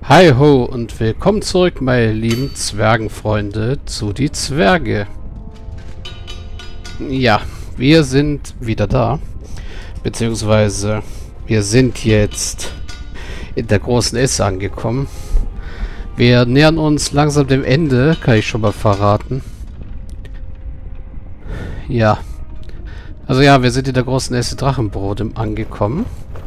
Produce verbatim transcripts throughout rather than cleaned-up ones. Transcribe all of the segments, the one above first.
Hi ho und willkommen zurück, meine lieben Zwergenfreunde, zu die Zwerge. Ja, wir sind wieder da. Beziehungsweise wir sind jetzt in der großen Esse angekommen. Wir nähern uns langsam dem Ende, kann ich schon mal verraten. Ja. Also ja, wir sind in der großen Esse Drachenbrot angekommen.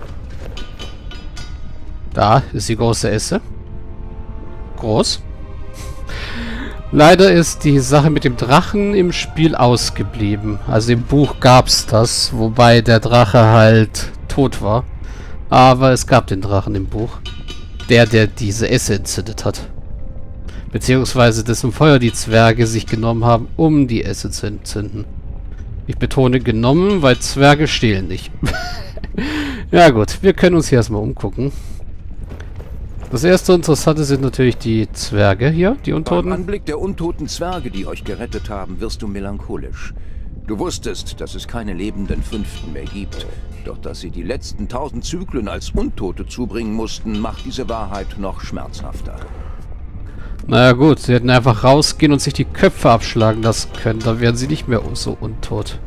Da ist die große Esse. Groß. Leider ist die Sache mit dem Drachen im Spiel ausgeblieben. Also im Buch gab es das, wobei der Drache halt tot war. Aber es gab den Drachen im Buch. Der, der diese Esse entzündet hat. Beziehungsweise dessen Feuer die Zwerge sich genommen haben, um die Esse zu entzünden. Ich betone genommen, weil Zwerge stehlen nicht. Ja gut, wir können uns hier erstmal umgucken. Das erste Interessante sind natürlich die Zwerge hier, die Untoten. Beim Anblick der untoten Zwerge, die euch gerettet haben, wirst du melancholisch. Du wusstest, dass es keine lebenden Fünften mehr gibt. Doch dass sie die letzten tausend Zyklen als Untote zubringen mussten, macht diese Wahrheit noch schmerzhafter. Naja gut, sie hätten einfach rausgehen und sich die Köpfe abschlagen lassen können. Dann wären sie nicht mehr so untot.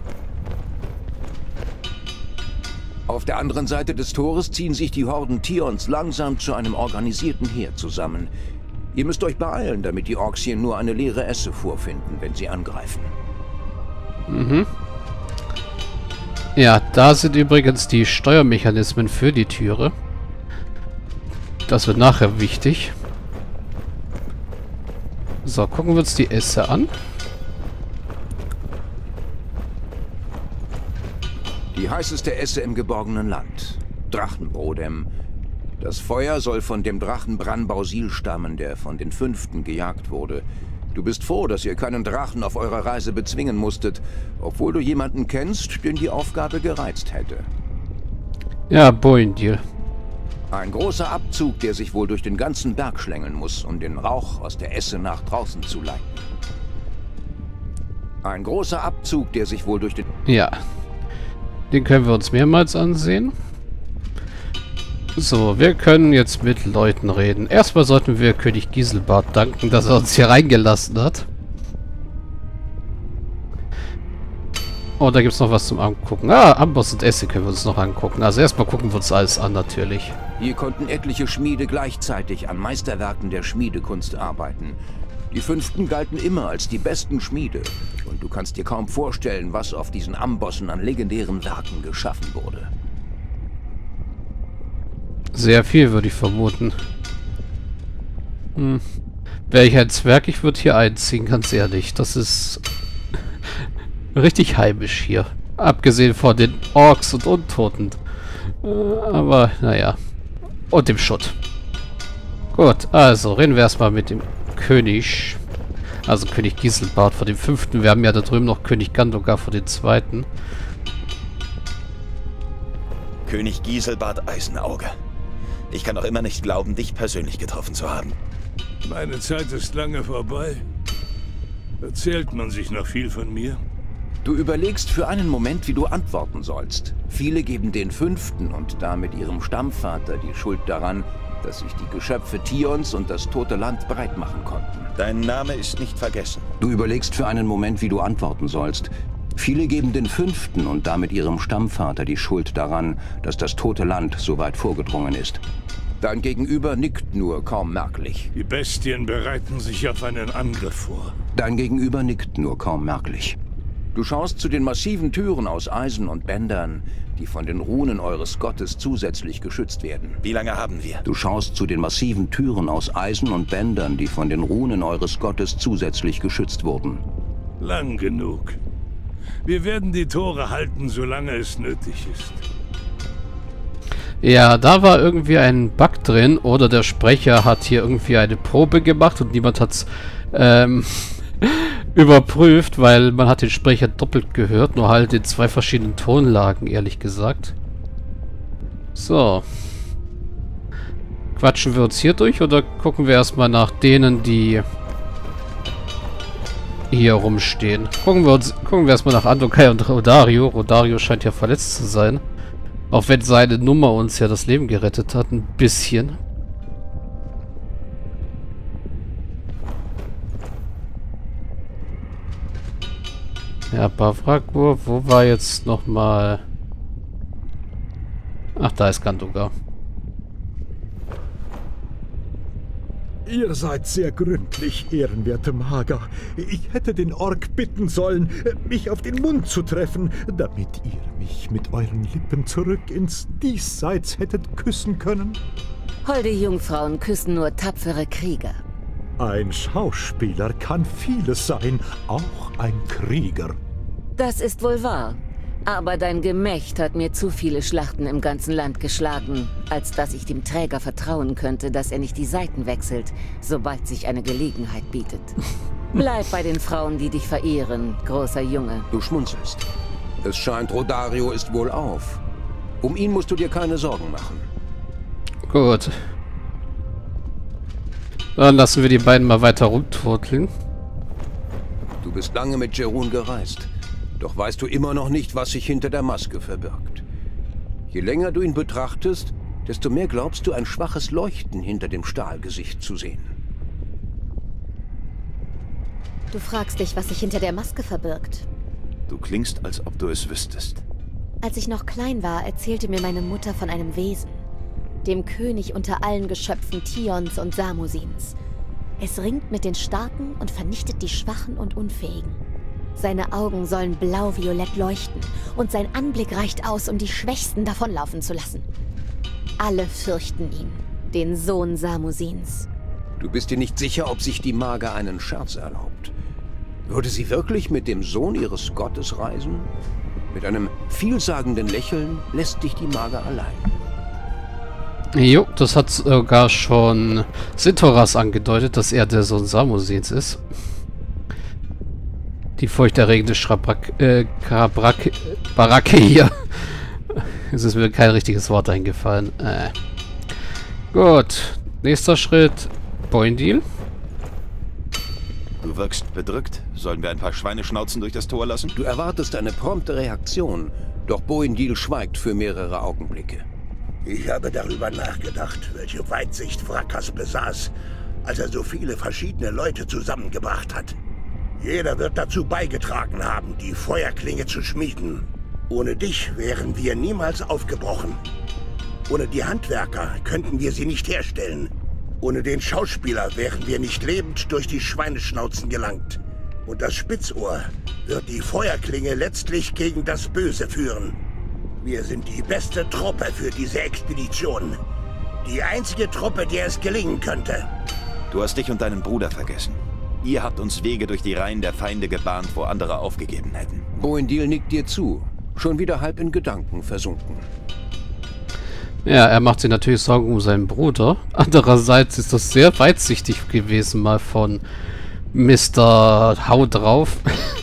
Auf der anderen Seite des Tores ziehen sich die Horden Tions langsam zu einem organisierten Heer zusammen. Ihr müsst euch beeilen, damit die Orks hier nur eine leere Esse vorfinden, wenn sie angreifen. Mhm. Ja, da sind übrigens die Steuermechanismen für die Türe. Das wird nachher wichtig. So, gucken wir uns die Esse an. Die heißeste Esse im geborgenen Land. Drachenbrodem. Das Feuer soll von dem Drachen Branbausil stammen, der von den Fünften gejagt wurde. Du bist froh, dass ihr keinen Drachen auf eurer Reise bezwingen musstet, obwohl du jemanden kennst, den die Aufgabe gereizt hätte. Ja, Boindil. Ein großer Abzug, der sich wohl durch den ganzen Berg schlängeln muss, um den Rauch aus der Esse nach draußen zu leiten. Ein großer Abzug, der sich wohl durch den... Ja. Den können wir uns mehrmals ansehen. So, wir können jetzt mit Leuten reden. Erstmal sollten wir König Giselbart danken, dass er uns hier reingelassen hat. Oh, da gibt es noch was zum Angucken. Ah, Amboss und Esse können wir uns noch angucken. Also erstmal gucken wir uns alles an, natürlich. Hier konnten etliche Schmiede gleichzeitig an Meisterwerken der Schmiedekunst arbeiten. Die Fünften galten immer als die besten Schmiede. Und du kannst dir kaum vorstellen, was auf diesen Ambossen an legendären Werken geschaffen wurde. Sehr viel, würde ich vermuten. Hm. Wäre ich ein Zwerg, ich würde hier einziehen, ganz ehrlich. Das ist richtig heimisch hier. Abgesehen von den Orks und Untoten. Äh, aber, naja. Und dem Schutt. Gut, also reden wir erstmal mit dem König. Also König Giselbart vor dem Fünften. Wir haben ja da drüben noch König Gandogar vor dem Zweiten. König Giselbart Eisenauge. Ich kann noch immer nicht glauben, dich persönlich getroffen zu haben. Meine Zeit ist lange vorbei. Erzählt man sich noch viel von mir? Du überlegst für einen Moment, wie du antworten sollst. Viele geben den Fünften und damit ihrem Stammvater die Schuld daran, dass sich die Geschöpfe Tions und das tote Land breit machen konnten. Dein Name ist nicht vergessen. Du überlegst für einen Moment, wie du antworten sollst. Viele geben den Fünften und damit ihrem Stammvater die Schuld daran, dass das tote Land so weit vorgedrungen ist. Dein Gegenüber nickt nur kaum merklich. Die Bestien bereiten sich auf einen Angriff vor. Dein Gegenüber nickt nur kaum merklich. Du schaust zu den massiven Türen aus Eisen und Bändern, die von den Runen eures Gottes zusätzlich geschützt werden. Wie lange haben wir? Du schaust zu den massiven Türen aus Eisen und Bändern, die von den Runen eures Gottes zusätzlich geschützt wurden. Lang genug. Wir werden die Tore halten, solange es nötig ist. Ja, da war irgendwie ein Bug drin. Oder der Sprecher hat hier irgendwie eine Probe gemacht und niemand hat es ähm, überprüft, weil man hat den Sprecher doppelt gehört. Nur halt in zwei verschiedenen Tonlagen, ehrlich gesagt. So. Quatschen wir uns hier durch oder gucken wir erstmal nach denen, die hier rumstehen? Gucken wir uns, gucken wir erstmal nach Andokai und Rodario. Rodario scheint ja verletzt zu sein. Auch wenn seine Nummer uns ja das Leben gerettet hat, ein bisschen. Ja, Bavragur, wo war jetzt nochmal... Ach, da ist Gandogar. Ihr seid sehr gründlich, ehrenwerte Mager. Ich hätte den Ork bitten sollen, mich auf den Mund zu treffen, damit ihr mich mit euren Lippen zurück ins Diesseits hättet küssen können. Holde Jungfrauen küssen nur tapfere Krieger. Ein Schauspieler kann vieles sein, auch ein Krieger. Das ist wohl wahr. Aber dein Gemächt hat mir zu viele Schlachten im ganzen Land geschlagen, als dass ich dem Träger vertrauen könnte, dass er nicht die Seiten wechselt, sobald sich eine Gelegenheit bietet. Bleib bei den Frauen, die dich verehren, großer Junge. Du schmunzelst. Es scheint, Rodario ist wohl auf. Um ihn musst du dir keine Sorgen machen. Gut. Dann lassen wir die beiden mal weiter rumturteln. Du bist lange mit Jerun gereist. Doch weißt du immer noch nicht, was sich hinter der Maske verbirgt. Je länger du ihn betrachtest, desto mehr glaubst du, ein schwaches Leuchten hinter dem Stahlgesicht zu sehen. Du fragst dich, was sich hinter der Maske verbirgt. Du klingst, als ob du es wüsstest. Als ich noch klein war, erzählte mir meine Mutter von einem Wesen. Dem König unter allen Geschöpfen Tions und Samosins. Es ringt mit den Starken und vernichtet die Schwachen und Unfähigen. Seine Augen sollen blau-violett leuchten und sein Anblick reicht aus, um die Schwächsten davonlaufen zu lassen. Alle fürchten ihn, den Sohn Samosins. Du bist dir nicht sicher, ob sich die Mager einen Scherz erlaubt. Würde sie wirklich mit dem Sohn ihres Gottes reisen? Mit einem vielsagenden Lächeln lässt dich die Mager allein. Jo, das hat sogar schon Sintoras angedeutet, dass er der Sohn Samosins ist. Die furchterregende Schrabrak, äh, Karabrak, Baracke hier. Es ist mir kein richtiges Wort eingefallen. Äh. Gut. Nächster Schritt. Boindil. Du wirkst bedrückt. Sollen wir ein paar Schweineschnauzen durch das Tor lassen? Du erwartest eine prompte Reaktion, doch Boindil schweigt für mehrere Augenblicke. Ich habe darüber nachgedacht, welche Weitsicht Wrakas besaß, als er so viele verschiedene Leute zusammengebracht hat. Jeder wird dazu beigetragen haben, die Feuerklinge zu schmieden. Ohne dich wären wir niemals aufgebrochen. Ohne die Handwerker könnten wir sie nicht herstellen. Ohne den Schauspieler wären wir nicht lebend durch die Schweineschnauzen gelangt. Und das Spitzohr wird die Feuerklinge letztlich gegen das Böse führen. Wir sind die beste Truppe für diese Expedition. Die einzige Truppe, der es gelingen könnte. Du hast dich und deinen Bruder vergessen. Ihr habt uns Wege durch die Reihen der Feinde gebahnt, wo andere aufgegeben hätten. Boindil nickt dir zu, schon wieder halb in Gedanken versunken. Ja, er macht sich natürlich Sorgen um seinen Bruder. Andererseits ist das sehr weitsichtig gewesen, mal von Mister Hau drauf.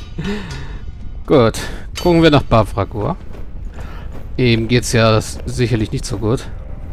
Gut, gucken wir nach Bavragur. Ihm geht's ja sicherlich nicht so gut.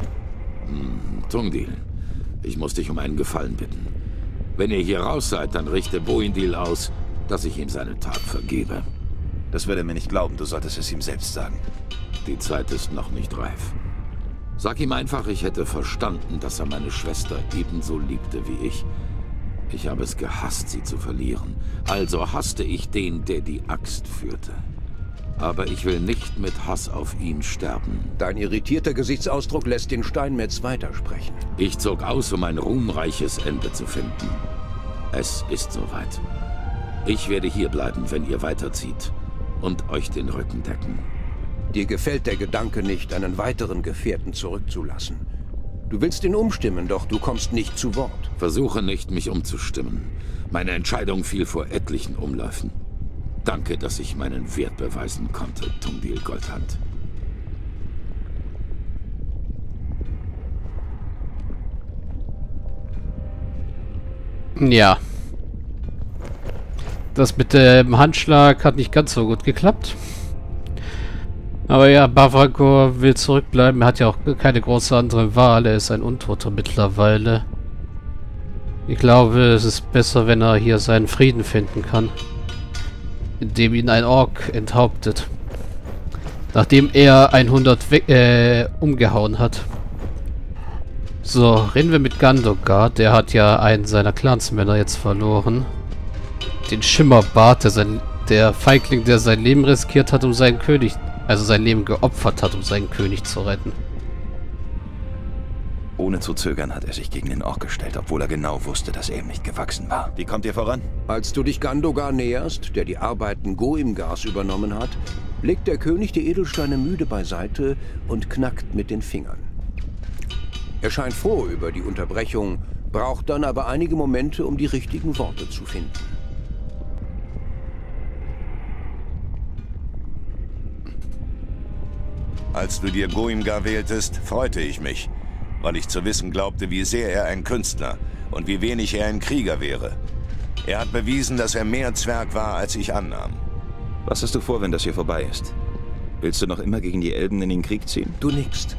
Hm, Tungdil, ich muss dich um einen Gefallen bitten. Wenn ihr hier raus seid, dann richte Boindil aus, dass ich ihm seine Tat vergebe. Das würde er mir nicht glauben, du solltest es ihm selbst sagen. Die Zeit ist noch nicht reif. Sag ihm einfach, ich hätte verstanden, dass er meine Schwester ebenso liebte wie ich. Ich habe es gehasst, sie zu verlieren. Also hasste ich den, der die Axt führte. Aber ich will nicht mit Hass auf ihn sterben. Dein irritierter Gesichtsausdruck lässt den Steinmetz weitersprechen. Ich zog aus, um ein ruhmreiches Ende zu finden. Es ist soweit. Ich werde hier bleiben, wenn ihr weiterzieht und euch den Rücken decken. Dir gefällt der Gedanke nicht, einen weiteren Gefährten zurückzulassen. Du willst ihn umstimmen, doch du kommst nicht zu Wort. Versuche nicht, mich umzustimmen. Meine Entscheidung fiel vor etlichen Umläufen. Danke, dass ich meinen Wert beweisen konnte, Tungdil Goldhand. Ja. Das mit dem Handschlag hat nicht ganz so gut geklappt. Aber ja, Bavragur will zurückbleiben. Er hat ja auch keine große andere Wahl. Er ist ein Untoter mittlerweile. Ich glaube, es ist besser, wenn er hier seinen Frieden finden kann. Indem ihn ein Ork enthauptet. Nachdem er hundert weg, äh, umgehauen hat. So, reden wir mit Gandogar. Der hat ja einen seiner Clansmänner jetzt verloren. Den Schimmerbart, der, sein, der Feigling, der sein Leben riskiert hat, um seinen König, also sein Leben geopfert hat, um seinen König zu retten. Ohne zu zögern hat er sich gegen den Ork gestellt, obwohl er genau wusste, dass er ihm nicht gewachsen war. Wie kommt ihr voran? Als du dich Gandogar näherst, der die Arbeiten Goimgars übernommen hat, legt der König die Edelsteine müde beiseite und knackt mit den Fingern. Er scheint froh über die Unterbrechung, braucht dann aber einige Momente, um die richtigen Worte zu finden. Als du dir Goimgar wähltest, freute ich mich, weil ich zu wissen glaubte, wie sehr er ein Künstler und wie wenig er ein Krieger wäre. Er hat bewiesen, dass er mehr Zwerg war, als ich annahm. Was hast du vor, wenn das hier vorbei ist? Willst du noch immer gegen die Elben in den Krieg ziehen? Du nickst.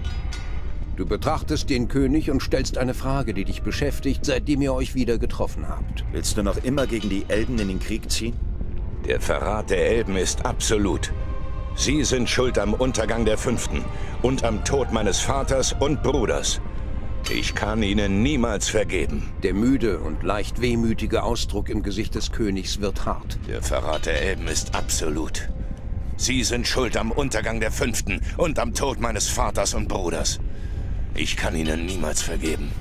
Du betrachtest den König und stellst eine Frage, die dich beschäftigt, seitdem ihr euch wieder getroffen habt. Willst du noch immer gegen die Elben in den Krieg ziehen? Der Verrat der Elben ist absolut. Sie sind schuld am Untergang der Fünften und am Tod meines Vaters und Bruders. Ich kann ihnen niemals vergeben. Der müde und leicht wehmütige Ausdruck im Gesicht des Königs wird hart. Der Verrat der Elben ist absolut. Sie sind schuld am Untergang der Fünften und am Tod meines Vaters und Bruders. Ich kann ihnen niemals vergeben.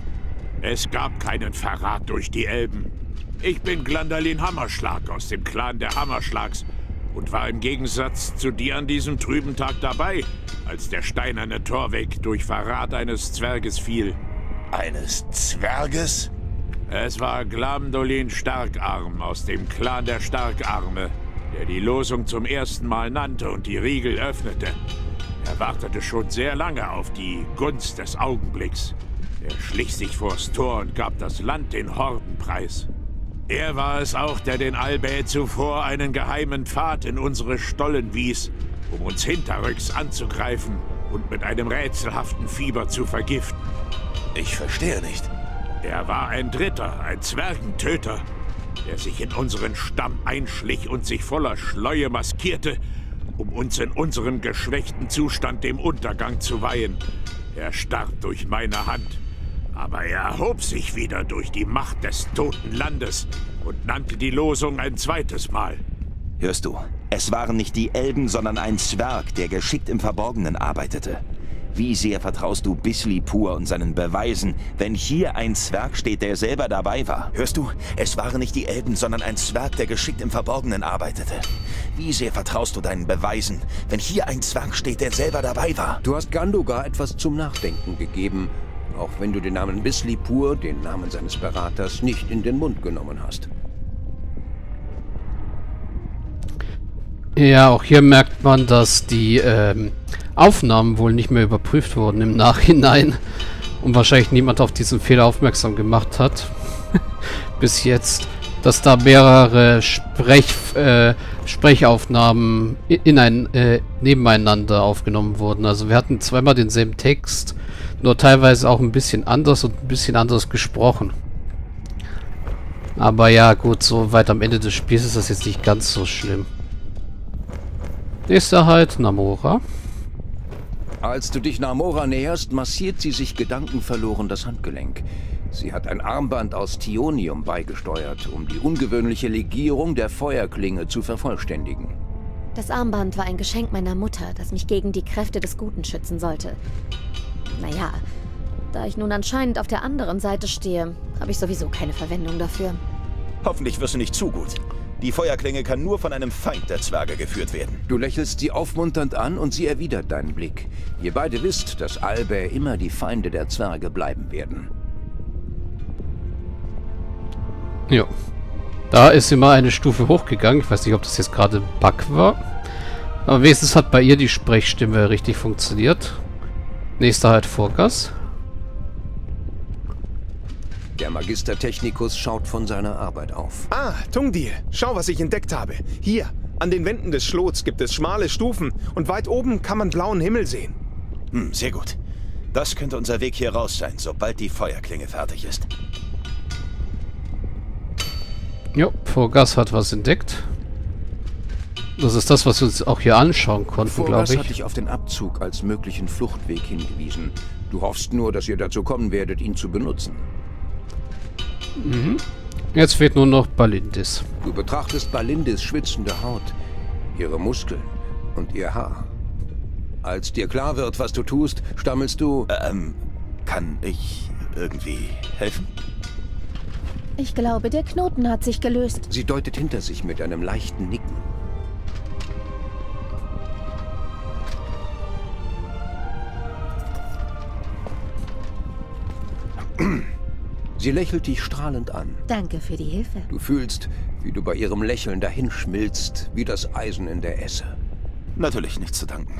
Es gab keinen Verrat durch die Elben. Ich bin Glandalin Hammerschlag aus dem Clan der Hammerschlags und war im Gegensatz zu dir an diesem trüben Tag dabei, als der steinerne Torweg durch Verrat eines Zwerges fiel. Eines Zwerges? Es war Glamdolin Starkarm aus dem Clan der Starkarme, der die Losung zum ersten Mal nannte und die Riegel öffnete. Er wartete schon sehr lange auf die Gunst des Augenblicks. Er schlich sich vors Tor und gab das Land den Horden preis. Er war es auch, der den Albä zuvor einen geheimen Pfad in unsere Stollen wies, um uns hinterrücks anzugreifen und mit einem rätselhaften Fieber zu vergiften. Ich verstehe nicht. Er war ein Dritter, ein Zwergentöter, der sich in unseren Stamm einschlich und sich voller Schleue maskierte, um uns in unserem geschwächten Zustand dem Untergang zu weihen. Er starb durch meine Hand, aber er erhob sich wieder durch die Macht des toten Landes und nannte die Losung ein zweites Mal. Hörst du? Es waren nicht die Elben, sondern ein Zwerg, der geschickt im Verborgenen arbeitete. Wie sehr vertraust du Bislipur und seinen Beweisen, wenn hier ein Zwerg steht, der selber dabei war? Hörst du? Es waren nicht die Elben, sondern ein Zwerg, der geschickt im Verborgenen arbeitete. Wie sehr vertraust du deinen Beweisen, wenn hier ein Zwerg steht, der selber dabei war? Du hast Gandogar etwas zum Nachdenken gegeben, auch wenn du den Namen Bislipur, den Namen seines Beraters, nicht in den Mund genommen hast. Ja, auch hier merkt man, dass die ähm, Aufnahmen wohl nicht mehr überprüft wurden im Nachhinein und wahrscheinlich niemand auf diesen Fehler aufmerksam gemacht hat. Bis jetzt, dass da mehrere Sprech, äh, Sprechaufnahmen in ein, äh, nebeneinander aufgenommen wurden. Also wir hatten zweimal denselben Text, nur teilweise auch ein bisschen anders und ein bisschen anders gesprochen. Aber ja, gut, so weit am Ende des Spiels ist das jetzt nicht ganz so schlimm. Nächster halt, Namora. Als du dich Namora näherst, massiert sie sich gedankenverloren das Handgelenk. Sie hat ein Armband aus Tionium beigesteuert, um die ungewöhnliche Legierung der Feuerklinge zu vervollständigen. Das Armband war ein Geschenk meiner Mutter, das mich gegen die Kräfte des Guten schützen sollte. Naja, da ich nun anscheinend auf der anderen Seite stehe, habe ich sowieso keine Verwendung dafür. Hoffentlich wirst du nicht zu gut. Die Feuerklinge kann nur von einem Feind der Zwerge geführt werden. Du lächelst sie aufmunternd an und sie erwidert deinen Blick. Ihr beide wisst, dass Albä immer die Feinde der Zwerge bleiben werden. Ja. Da ist immer eine Stufe hochgegangen. Ich weiß nicht, ob das jetzt gerade ein Bug war. Aber wenigstens hat bei ihr die Sprechstimme richtig funktioniert. Nächster halt Vorgas. Der Magister Technicus schaut von seiner Arbeit auf. Ah, Tungdir, schau, was ich entdeckt habe. Hier, an den Wänden des Schlots gibt es schmale Stufen und weit oben kann man blauen Himmel sehen. Hm, sehr gut. Das könnte unser Weg hier raus sein, sobald die Feuerklinge fertig ist. Jo, Vorgas hat was entdeckt. Das ist das, was wir uns auch hier anschauen konnten, glaube ich. Vorgas hat dich auf den Abzug als möglichen Fluchtweg hingewiesen. Du hoffst nur, dass ihr dazu kommen werdet, ihn zu benutzen. Mhm. Jetzt fehlt nur noch Balindis. Du betrachtest Balindis schwitzende Haut, ihre Muskeln und ihr Haar. Als dir klar wird, was du tust, stammelst du... Ähm, kann ich irgendwie helfen? Ich glaube, der Knoten hat sich gelöst. Sie deutet hinter sich mit einem leichten Nicken. Sie lächelt dich strahlend an. Danke für die Hilfe. Du fühlst, wie du bei ihrem Lächeln dahinschmilzt, wie das Eisen in der Esse. Natürlich nichts zu danken.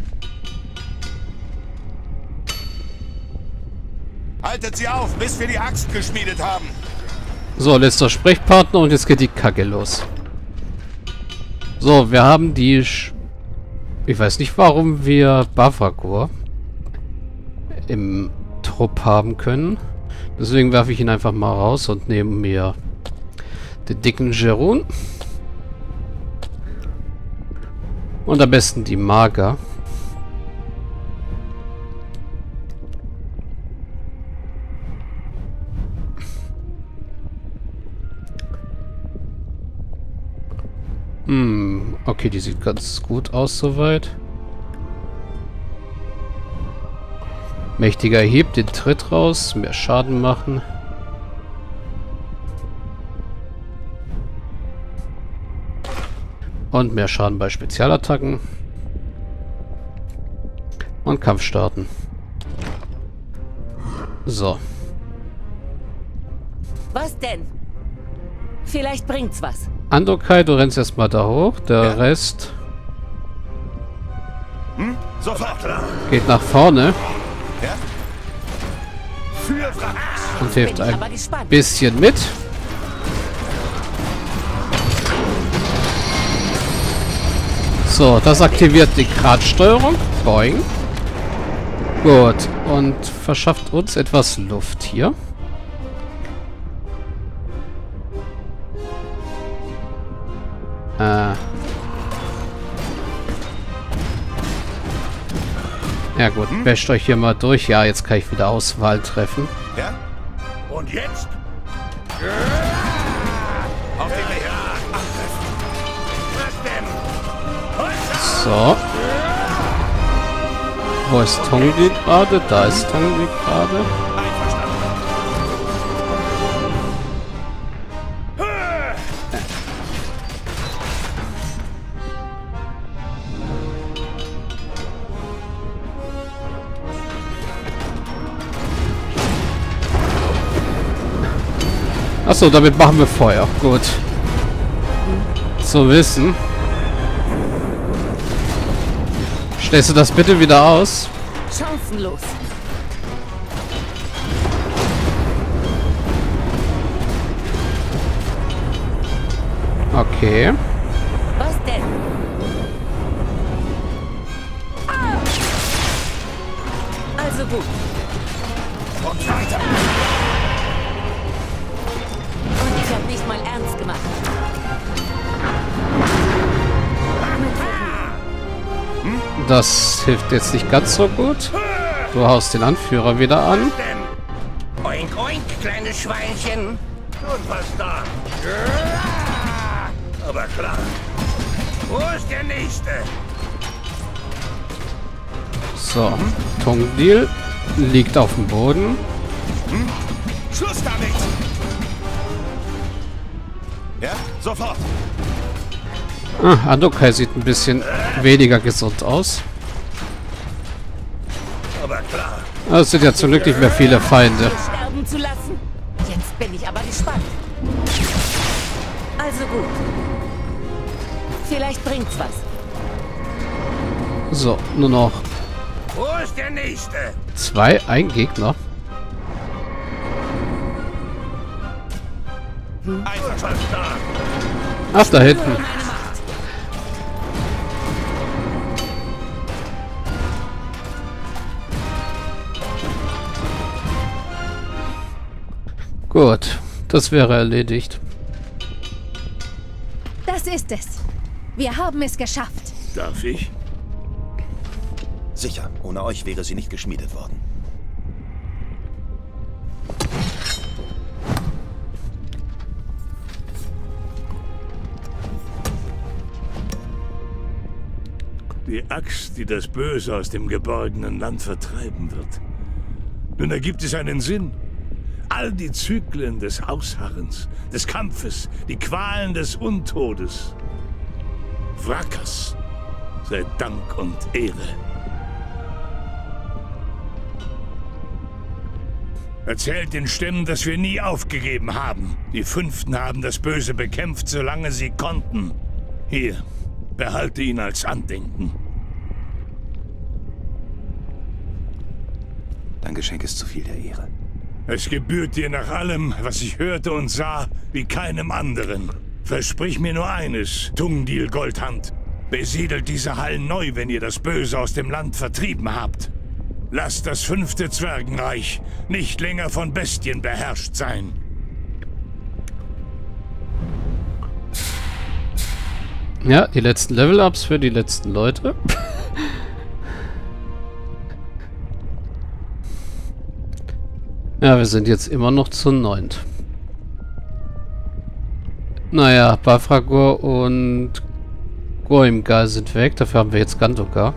Haltet sie auf, bis wir die Axt geschmiedet haben. So, letzter Sprechpartner und jetzt geht die Kacke los. So, wir haben die... Sch ich weiß nicht, warum wir Bavrakor im Trupp haben können. Deswegen werfe ich ihn einfach mal raus und nehme mir den dicken Jerun. Und am besten die Mager. Hm, okay, die sieht ganz gut aus soweit. Mächtiger Hieb, den Tritt raus, mehr Schaden machen. Und mehr Schaden bei Spezialattacken. Und Kampf starten. So. Was denn? Vielleicht bringt's was. Andokai, du rennst erstmal da hoch. Der ja. Rest hm? Sofort. geht nach vorne. Ja? Für und hilft ein bisschen mit. So, das aktiviert die Gradsteuerung. Boing. Gut. Und verschafft uns etwas Luft hier. Äh. Ja gut, hm? Wäscht euch hier mal durch. Ja, jetzt kann ich wieder Auswahl treffen. Ja? Und jetzt? Auf den Weg. Was denn? So. Wo ist Tongli gerade? Da ist Tongli gerade. Achso, damit machen wir Feuer. Gut. Zu wissen. Stellst du das bitte wieder aus? Chancenlos. Okay. Was denn? Ah! Also gut. Und weiter. Und ich habe nicht mal ernst gemacht. Das hilft jetzt nicht ganz so gut. Du haust den Anführer wieder an. Oink, oink, kleines Schweinchen. Und was da? Aber klar. Wo ist der Nächste? So, Tongdil liegt auf dem Boden. Hm? Schluss damit! Ja, sofort! Ah, Andokai sieht ein bisschen weniger gesund aus. Aber klar. Es sind ja zum Glück nicht mehr viele Feinde. Sterben zu lassen? Jetzt bin ich aber gespannt. Also gut. Vielleicht bringt's was. So, nur noch Wo ist der Nächste? zwei, ein Gegner. Hm? Ach, da hinten. Gut, das wäre erledigt. Das ist es. Wir haben es geschafft. Darf ich? Sicher, ohne euch wäre sie nicht geschmiedet worden. Die Axt, die das Böse aus dem geborgenen Land vertreiben wird. Nun ergibt es einen Sinn. All die Zyklen des Ausharrens, des Kampfes, die Qualen des Untodes. Wrackers, sei Dank und Ehre. Erzählt den Stämmen, dass wir nie aufgegeben haben. Die Fünften haben das Böse bekämpft, solange sie konnten. Hier, behalte ihn als Andenken. Dein Geschenk ist zu viel der Ehre. Es gebührt dir nach allem, was ich hörte und sah, wie keinem anderen. Versprich mir nur eines, Tungdil Goldhand. Besiedelt diese Hallen neu, wenn ihr das Böse aus dem Land vertrieben habt. Lasst das fünfte Zwergenreich nicht länger von Bestien beherrscht sein. Ja, die letzten Level-Ups für die letzten Leute. Ja, wir sind jetzt immer noch zu neunt. Naja, Bafragor und Goimgar sind weg. Dafür haben wir jetzt Gandogar.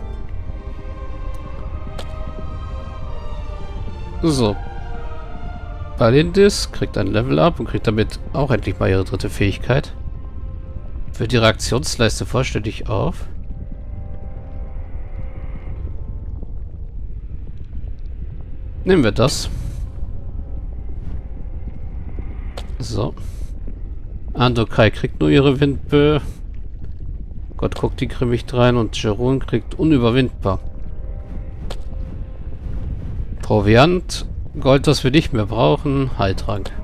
So. Balindis kriegt ein Level-Up und kriegt damit auch endlich mal ihre dritte Fähigkeit. Wird die Reaktionsleiste vollständig auf. Nehmen wir das. So. Andokai kriegt nur ihre Windböe. Gott guckt die grimmig rein und Jeroen kriegt unüberwindbar. Proviant. Gold, das wir nicht mehr brauchen. Heiltrank.